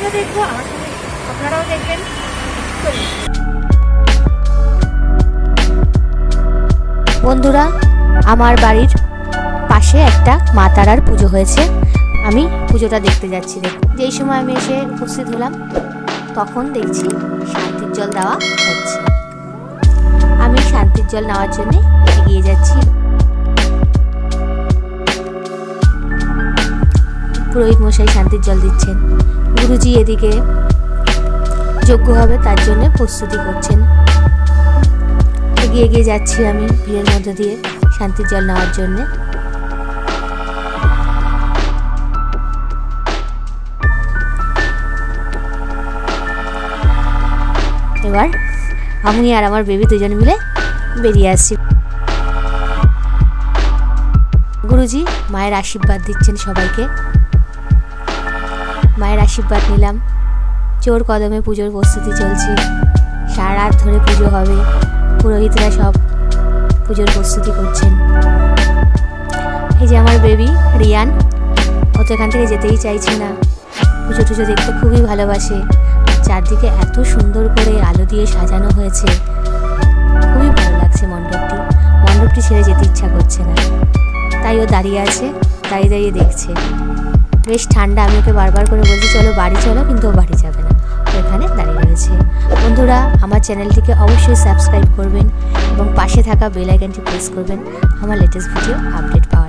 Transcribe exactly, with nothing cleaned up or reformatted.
আমিও দেখবো, আমার সঙ্গে আপনারাও দেখবেন। বন্ধুরা, আমার বাড়ির পাশে একটা মা তারার পুজো হয়েছে, আমি পুজোটা দেখতে যাচ্ছি। দেখুন, যেই সময় আমি এসে উপস্থিত হলাম তখন দেখছি শান্তির জল দেওয়া হচ্ছে। আমি শান্তির জল নেওয়ার জন্য এগিয়ে যাচ্ছি। পুরোহিত মশাই শান্তির জল দিচ্ছেন, গুরুজি এদিকে যজ্ঞ হবে তার জন্য প্রস্তুতি করছেন। এগিয়ে এগিয়ে যাচ্ছি আমি ভিড়ের মধ্যে দিয়ে শান্তির জল নেওয়ার জন্য। এবার আমি আর আমার বেবি দুজন মিলে বেরিয়ে আসছি। গুরুজি মায়ের আশীর্বাদ দিচ্ছেন সবাইকে। মায়ের আশীর্বাদ নিলাম। জোর কদমে পুজোর প্রস্তুতি চলছে, সারা রাত ধরে পুজো হবে, পুরোহিতরা সব পুজোর প্রস্তুতি করছেন। এই যে আমার বেবি রিয়ান, ও তো এখান থেকে যেতেই চাইছে না, পুজো টুজো দেখতে খুবই ভালোবাসে। চারদিকে এত সুন্দর করে আলো দিয়ে সাজানো হয়েছে, খুবই ভালো লাগছে মণ্ডপটি। মণ্ডপটি ছেড়ে যেতে ইচ্ছা করছে না, তাই ও দাঁড়িয়ে আছে, দাঁড়িয়ে দাঁড়িয়ে দেখছে। বেশ ঠান্ডা, আমি ওকে বারবার করে বলছি চলো বাড়ি চলো, কিন্তু ও বাড়ি যাবে না, ও এখানে দাঁড়িয়ে রয়েছে। বন্ধুরা, আমার চ্যানেলটিকে অবশ্যই সাবস্ক্রাইব করবেন এবং পাশে থাকা বেল আইকনটি প্রেস করবেন আমার লেটেস্ট ভিডিও আপডেট পাওয়ার